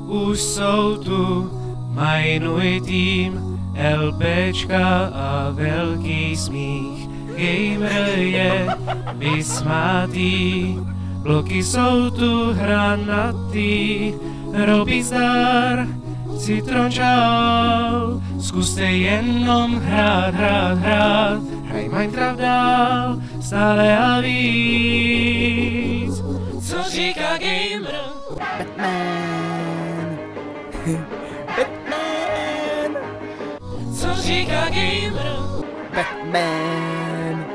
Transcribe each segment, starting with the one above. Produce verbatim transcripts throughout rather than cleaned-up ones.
Už jsou tu, mají nový tým, LPčka a velký smích. Gamer je vysmátý, bloky jsou tu hranatý. Robí zdar, Citron čau, zkuste jenom hrát, hrát, hrát. Hraj Minecraft dál, stále a víc. Co říká gamer? Batman. Batman. Co říká gamer? Batman.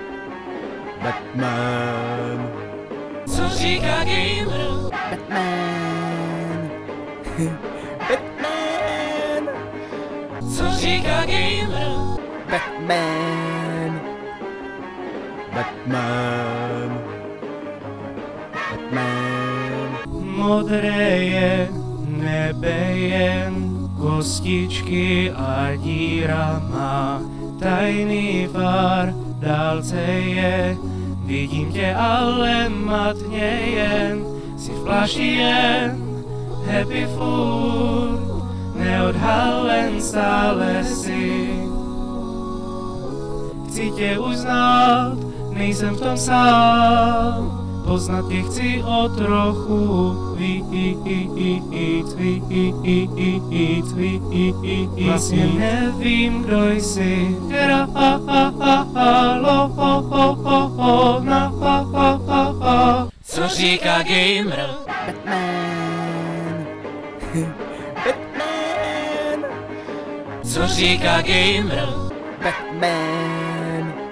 Batman. Co říká gamer? Batman. Batman. Co říká gamer? Batman. Batman. Batman. Modré je nebe jen, kostičky a díra má. Tajný far dálce je, vidím tě, ale matně jen. Jsi v plášti jen, happy furt, neodhalen stále si. Chci tě uznat, nejsem v tom sám, poznat tě chci o trochu víc, víc, víc. Vlastně nevím, kdo jsi, co říká gamer? Batman. Batman. Co říká gamer? Batman.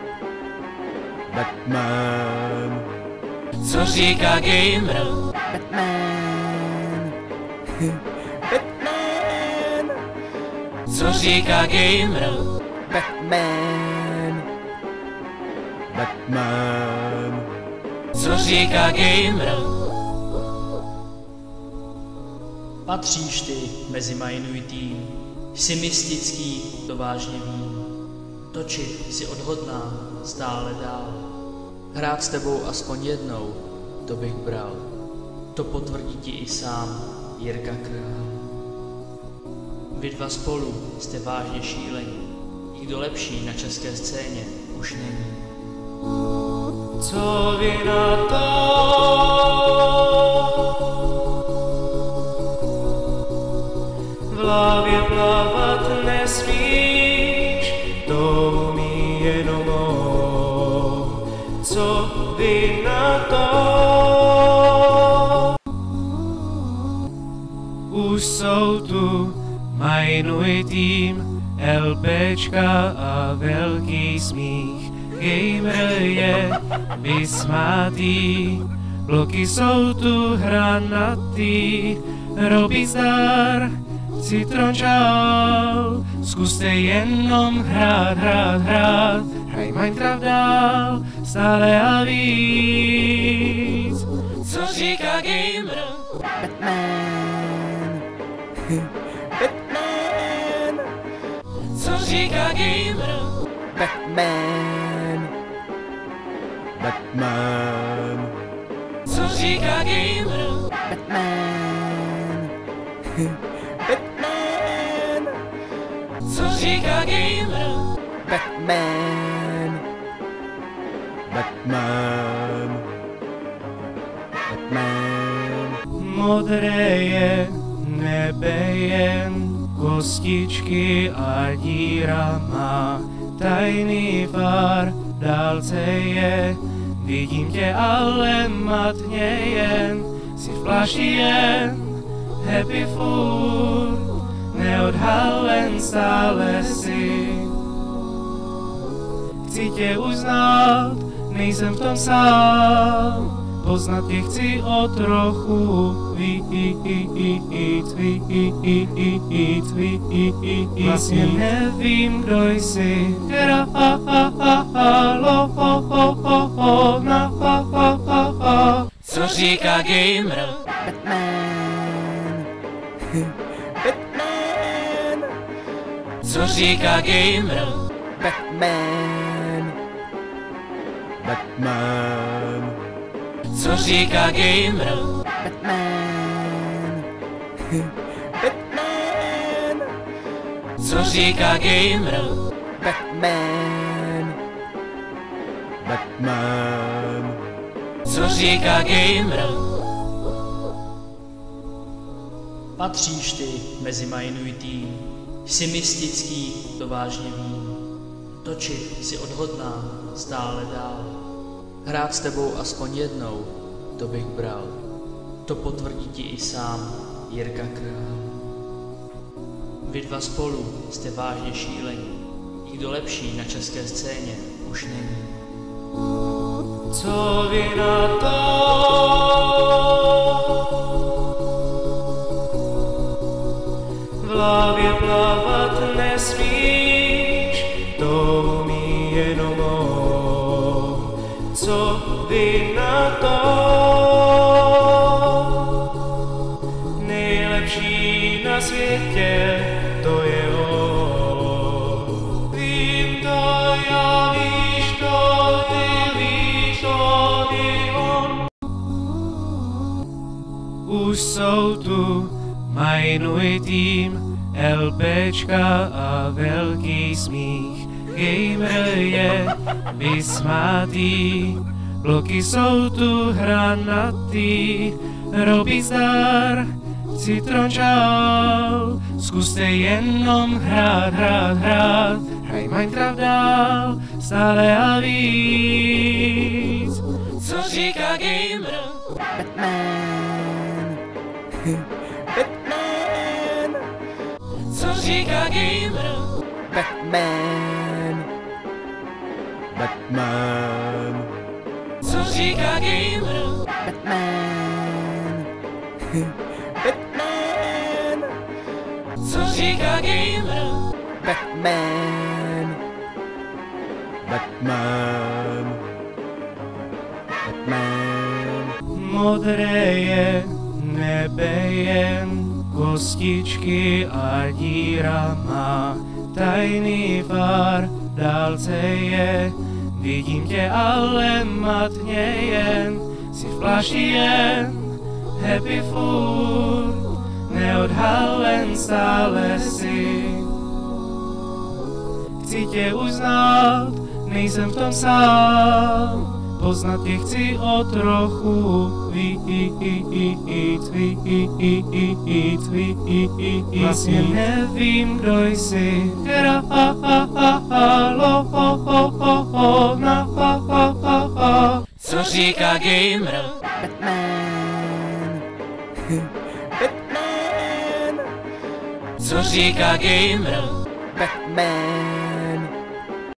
Batman. Co říká gamer? Batman. Batman. Co říká gamer? Batman. Batman. Co říká gamer? Patříš ty mezi Minový tým, jsi mystický, to vážně vím. Točit si odhodná stále dál. Hrát s tebou aspoň jednou, to bych bral. To potvrdí ti i sám Jirka Král. Vy dva spolu jste vážně šílení, nikdo lepší na české scéně už není. Co vy na to? V hlavě plavat nesmíš, to umí jenom on. Co vy na to? Už jsou tu, mají nový tým, LPčka a velký smích. Gamer je vysmátý, bloky jsou tu hranatý. Robí zdar, Citron čau, zkuste jenom hrát, hrát, hrát. Hraj Minecraft dál, stále a víc. Co říká gamer? Batman. Batman. Co říká gamer? Batman. Batman. Co říká gamer? Batman. Batman. Co říká gamer? Batman. Batman. Batman. Modré je nebe jen, kostičky a díra má. Tajný far dálce je, vidím tě, ale matně jen. Jsi v plášti jen, happy furt, neodhalen stále si. Chci tě uznat, nejsem v tom sám, poznat tě chci o trochu víc, víc, víc, víc. Vlastně nevím, kdo jsi, co říká gamer? Batman. Batman. Co říká gamer? Batman. Batman. Co říká gamer? Batman. Batman. Co říká gamer? Batman. Batman. Co říká gamer? Patříš ty mezi Mainuj tým, jsi mystický, to vážně vím. Točit si odhodlám stále dál. Hrát s tebou aspoň jednou, to bych bral. To potvrdí ti i sám Jirka Král. Vy dva spolu jste vážně šílení, nikdo lepší na české scéně už není. Co vy na to? V hlavě plavat nesmíš, to umí jenom on. Co vy na to? Nejlepší na světě, to je on. Vím to, já víš to, ty víš to, i on. Už jsou tu Mainuj tým, LPčka a velký smích. Gamer je vysmátý, bloky jsou tu hranatý. Robí zdar, Citron čau, zkuste jenom hrát, hrát, hrát. Hraj Minecraft dál, stále a víc. Co říká gamer? Batman. Batman. Co říká gamer? Batman. Batman. Co říká gamer? Batman. Batman. Co říká gamer? Batman. Batman. Batman. Modré je nebe jen, kostičky a díra má. Tajný far v dálce je, vidím tě ale matně jen. Jsi v plášti jen, happy furt, neodhalen stále si. Chci tě uznat, nejsem v tom sám, poznat tě chci o trochu víc, víc, víc. Vlastně nevím, kdo jsi, královna. Co říká gamer? Batman. Batman. Co říká gamer? Batman.